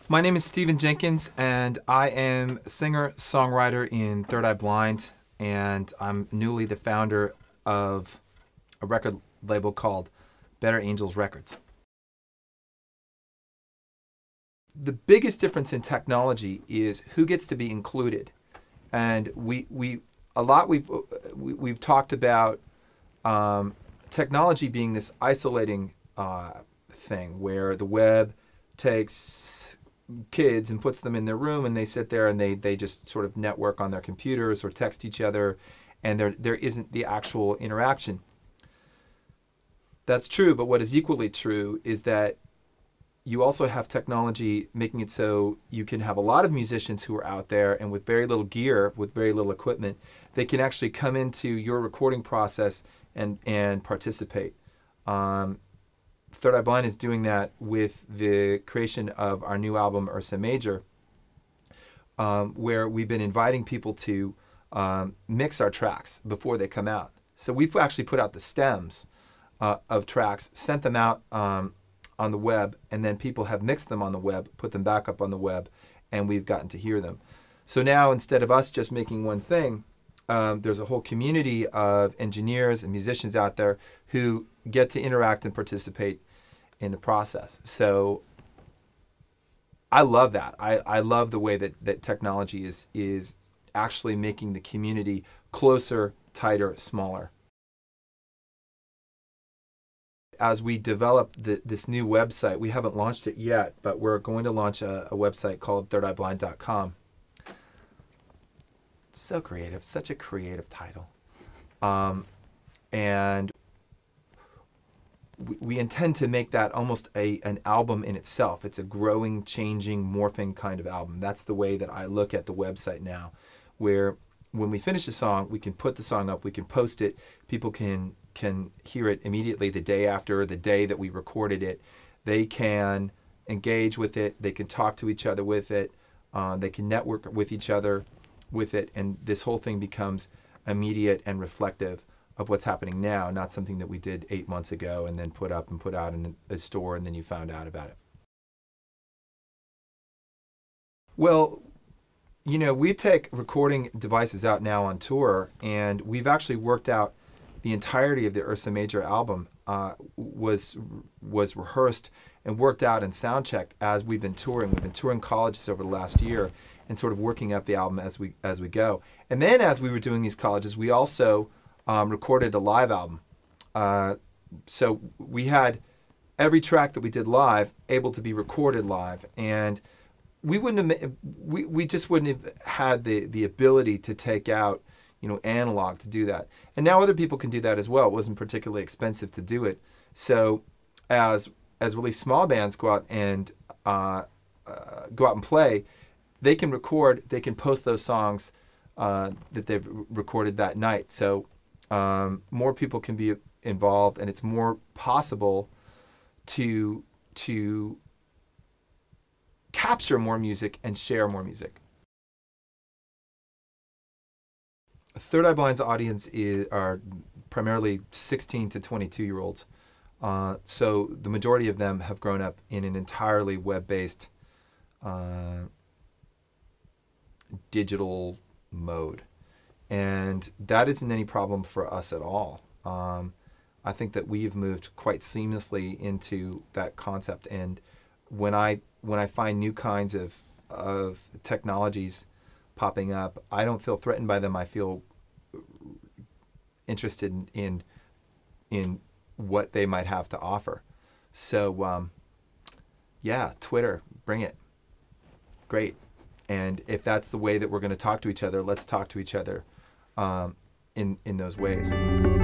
My name is Stephan Jenkins, and I am singer-songwriter in Third Eye Blind, and I'm newly the founder of a record label called Better Angels Records. The biggest difference in technology is who gets to be included, and we've talked about technology being this isolating thing where the web takes kids and puts them in their room and they sit there and they just sort of network on their computers or text each other, and there isn't the actual interaction. That's true, but what is equally true is that you also have technology making it so you can have a lot of musicians who are out there, and with very little gear, with very little equipment, they can actually come into your recording process and participate. Third Eye Blind is doing that with the creation of our new album, Ursa Major, where we've been inviting people to mix our tracks before they come out. So we've actually put out the stems of tracks, sent them out on the web, and then people have mixed them on the web, put them back up on the web, and we've gotten to hear them. So now, instead of us just making one thing, there's a whole community of engineers and musicians out there who get to interact and participate in the process. So I love that. I love the way that technology is actually making the community closer, tighter, smaller. As we develop this new website, we haven't launched it yet, but we're going to launch a website called thirdeyeblind.com. So creative, such a creative title. And we intend to make that almost an album in itself. It's a growing, changing, morphing kind of album. That's the way that I look at the website now, where when we finish a song, we can put the song up, we can post it, people can hear it immediately the day after, the day that we recorded it. They can engage with it, they can talk to each other with it, they can network with each other with it, and this whole thing becomes immediate and reflective of what's happening now, not something that we did 8 months ago and then put up and put out in a store and then you found out about it. Well, you know, we take recording devices out now on tour, and we've actually worked out the entirety of the Ursa Major album was rehearsed and worked out and sound checked as we've been touring. We've been touring colleges over the last year and sort of working up the album as we go. And then as we were doing these colleges, we also recorded a live album. So we had every track that we did live able to be recorded live, and we just wouldn't have had the ability to take out, you know, analog to do that. And now other people can do that as well. It wasn't particularly expensive to do it. So as really small bands go out and play, they can record, they can post those songs that they've recorded that night. So more people can be involved, and it's more possible to capture more music and share more music. Third Eye Blind's audience are primarily 16 to 22-year-olds. So the majority of them have grown up in an entirely web-based digital mode. And that isn't any problem for us at all. I think that we've moved quite seamlessly into that concept. And when I find new kinds of technologies popping up, I don't feel threatened by them. I feel interested in what they might have to offer. So yeah, Twitter, bring it. Great. And if that's the way that we're going to talk to each other, let's talk to each other in those ways.